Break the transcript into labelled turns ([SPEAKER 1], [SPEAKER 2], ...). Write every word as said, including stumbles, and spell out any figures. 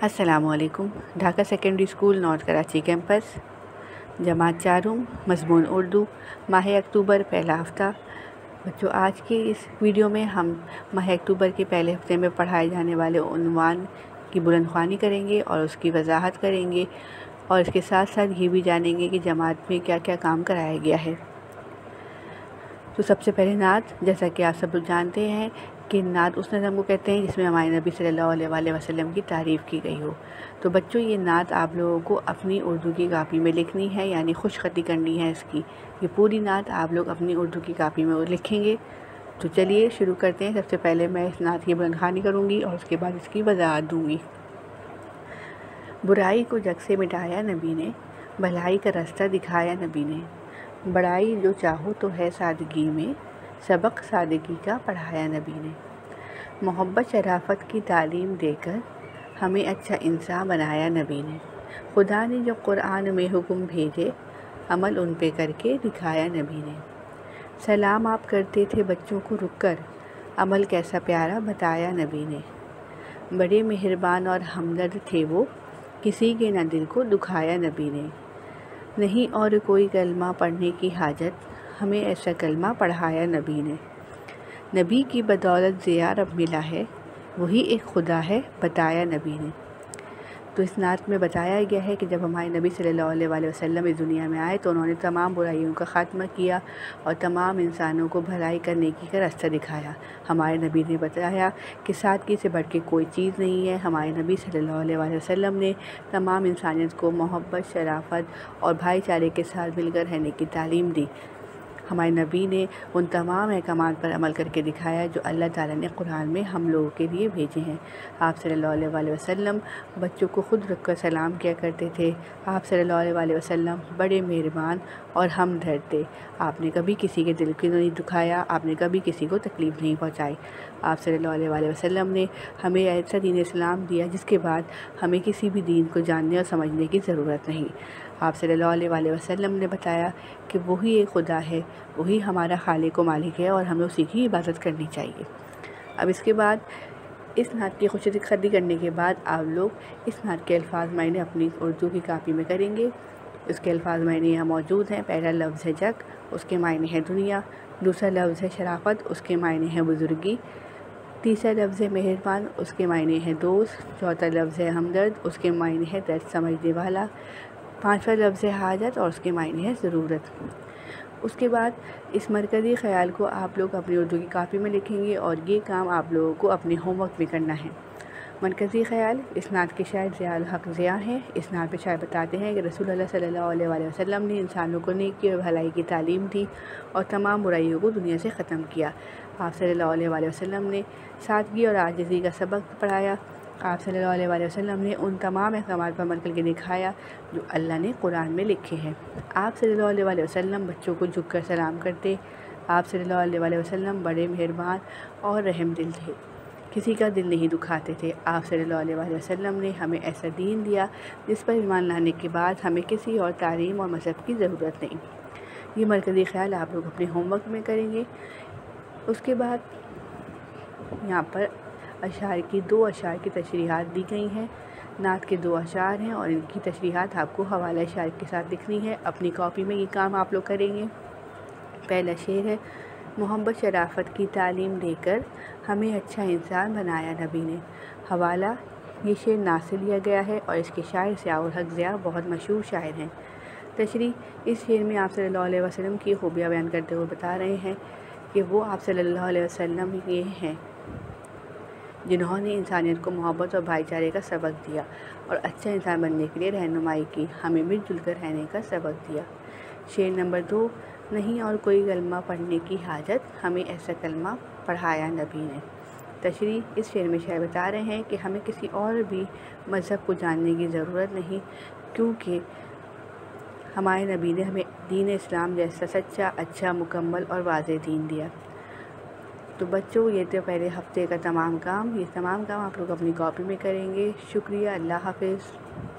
[SPEAKER 1] السلام علیکم۔ Dhaka secondary school north Karachi campus, جماعت چارم، مضمون اردو، ماہ اکتوبر پہلا ہفتہ۔ بچوں، آج کے اس ویڈیو میں ہم ماہ اکتوبر کے پہلے ہفتے میں پڑھائے جانے والے عنوان کی بلند خوانی کریں گے اور اس کی وضاحت کریں گے، اور اس کے ساتھ ساتھ یہ بھی جانیں گے کہ جماعت میں کیا کیا کام کرایا گیا ہے۔ تو سب سے پہلے نعت، جیسا کہ آپ سب لوگ جانتے ہیں کہ نعت اس نظم کو کہتے ہیں جس میں ہمارے نبی صلی اللہ علیہ وآلہ وسلم کی تعریف کی گئی ہو۔ تو بچوں، یہ نعت آپ لوگوں کو اپنی اردو کی کاپی میں لکھنی ہے، یعنی خوش خطی کرنی ہے اس کی۔ یہ پوری نعت آپ لوگ اپنی اردو کی کاپی میں لکھیں گے۔ تو چلیے شروع کرتے ہیں۔ سب سے پہلے میں اس نعت کی بلند خوانی کروں گی اور اس کے بعد اس کی وضاحت دوں گی۔ برائی کو جگ سے مٹایا نبی نے، بھلائی کا راستہ دکھایا نبی نے۔ بڑائی جو چاہو تو ہے سادگی میں، سبق سادگی کا پڑھایا نبی نے۔ محبت شرافت کی تعلیم دے کر ہمیں اچھا انسان بنایا نبی نے۔ خدا نے جو قرآن میں حکم بھیجے، عمل ان پہ کر کے دکھایا نبی نے۔ سلام آپ کرتے تھے بچوں کو رک کر، عمل کیسا پیارا بتایا نبی نے۔ بڑے مہربان اور ہمدرد تھے وہ، کسی کے نہ دل کو دکھایا نبی نے۔ نہیں اور کوئی کلمہ پڑھنے کی حاجت، ہمیں ایسا کلمہ پڑھایا نبی نے۔ نبی کی بدولت ضیاء اب ملا ہے، وہی ایک خدا ہے بتایا نبی نے۔ تو اس نعت میں بتایا گیا ہے کہ جب ہمارے نبی صلی اللہ علیہ وآلہ وسلم اس دنیا میں آئے تو انہوں نے تمام برائیوں کا خاتمہ کیا اور تمام انسانوں کو بھلائی کا نیکی کا راستہ دکھایا۔ ہمارے نبی نے بتایا کہ سادگی سے بڑھ کے کوئی چیز نہیں ہے۔ ہمارے نبی صلی اللہ علیہ وآلہ وسلم نے تمام انسانیت کو محبت، شرافت اور بھائی چارے کے ساتھ مل کر رہنے کی تعلیم دی۔ ہمارے نبی نے ان تمام احکامات پر عمل کر کے دکھایا جو اللہ تعالیٰ نے قرآن میں ہم لوگوں کے لیے بھیجے ہیں۔ آپ صلی اللہ علیہ وآلہ وسلم بچوں کو خود رکھ کر سلام کیا کرتے تھے۔ آپ صلی اللہ علیہ وآلہ وسلم بڑے مہربان اور ہمدرد تھے۔ آپ نے کبھی کسی کے دل کو نہیں دکھایا، آپ نے کبھی کسی کو تکلیف نہیں پہنچائی۔ آپ صلی اللہ علیہ وآلہ وسلم نے ہمیں ایسا دین اسلام دیا جس کے بعد ہمیں کسی بھی دین کو جاننے اور سمجھنے کی ضرورت نہیں۔ آپ صلی اللہ علیہ وآلہ وسلم نے بتایا کہ وہی ایک خدا ہے، وہی ہمارا خالق و مالک ہے اور ہمیں اسی کی عبادت کرنی چاہیے۔ اب اس کے بعد اس نعت کی خوش خطی کرنے کے بعد آپ لوگ اس نعت کے الفاظ معنی اپنی اردو کی کاپی میں کریں گے۔ اس کے الفاظ معنی یہاں موجود ہیں۔ پہلا لفظ ہے جگ، اس کے معنی ہے دنیا۔ دوسرا لفظ ہے شرافت، اس کے معنی ہے بزرگی۔ تیسرا لفظ ہے مہربان، اس کے معنی ہے دوست۔ چوتھا لفظ ہے ہمدرد، اس کے معنی ہے درد سمجھنے والا۔ پانچواں لفظ ہے حاجت اور اس کے معنی ہے ضرورت۔ اس کے بعد اس مرکزی خیال کو آپ لوگ اپنی اردو کی کاپی میں لکھیں گے اور یہ کام آپ لوگوں کو اپنے ہوم ورک میں کرنا ہے۔ مرکزی خیال، اس نعت کے شاعر ضیاء الحق ضیاء ہیں۔ اس نعت میں شاعر بتاتے ہیں کہ رسول اللہ صلی اللہ علیہ وآلہ وسلم نے انسانوں کو نیکی اور بھلائی کی تعلیم دی اور تمام برائیوں کو دنیا سے ختم کیا۔ آپ صلی اللہ علیہ وآلہ وسلم نے سادگی اور عاجزی کا سبق پڑھایا۔ آپ صلی اللہ علیہ وآلہ وسلم نے ان تمام احکامات پر عمل کر کے دکھایا جو اللہ نے قرآن میں لکھے ہیں۔ آپ صلی اللہ علیہ وآلہ وسلم بچوں کو جھک کر سلام کرتے۔ آپ صلی اللہ علیہ وآلہ وسلم بڑے مہربان اور رحم دل تھے، کسی کا دل نہیں دکھاتے تھے۔ آپ صلی اللہ علیہ وآلہ وسلم نے ہمیں ایسا دین دیا جس پر ایمان لانے کے بعد ہمیں کسی اور تعلیم اور مذہب کی ضرورت نہیں۔ یہ مرکزی خیال آپ لوگ اپنے ہوم ورک میں کریں گے۔ اس کے بعد یہاں پر اشعار کی دو اشعار کی تشریحات دی گئی ہیں۔ نعت کے دو اشعار ہیں اور ان کی تشریحات آپ کو حوالہ اشعار کے ساتھ لکھنی ہے۔ اپنی کاپی میں یہ کام آپ لوگ کریں گے۔ پہلا شعر ہے، محبت شرافت کی تعلیم دے کر ہمیں اچھا انسان بنایا نبی نے۔ حوالہ، یہ شعر نعت سے لیا گیا ہے اور اس کے شاعر ضیاء الحق ضیاء بہت مشہور شاعر ہیں۔ تشریح، اس شعر میں آپ صلی اللہ علیہ وسلم کی خوبیاں بیان کرتے ہوئے بتا رہے ہیں کہ وہ آپ صلی اللہ علیہ وسلم یہ ہیں جنہوں نے انسانیت کو محبت اور بھائی چارے کا سبق دیا اور اچھا انسان بننے کے لیے رہنمائی کی، ہمیں مل جل کر رہنے کا سبق دیا۔ شعر نمبر دو، نہیں اور کوئی کلمہ پڑھنے کی حاجت، ہمیں ایسا کلمہ پڑھایا نبی نے۔ تشریح، اس شعر میں شاعر بتا رہے ہیں کہ ہمیں کسی اور بھی مذہب کو جاننے کی ضرورت نہیں، کیونکہ ہمارے نبی نے ہمیں دین اسلام جیسا سچا، اچھا، مکمل اور واضح دین دیا۔ تو بچوں، یہ تو پہلے ہفتے کا تمام کام، یہ تمام کام آپ لوگ اپنی کاپی میں کریں گے۔ شکریہ، اللہ حافظ۔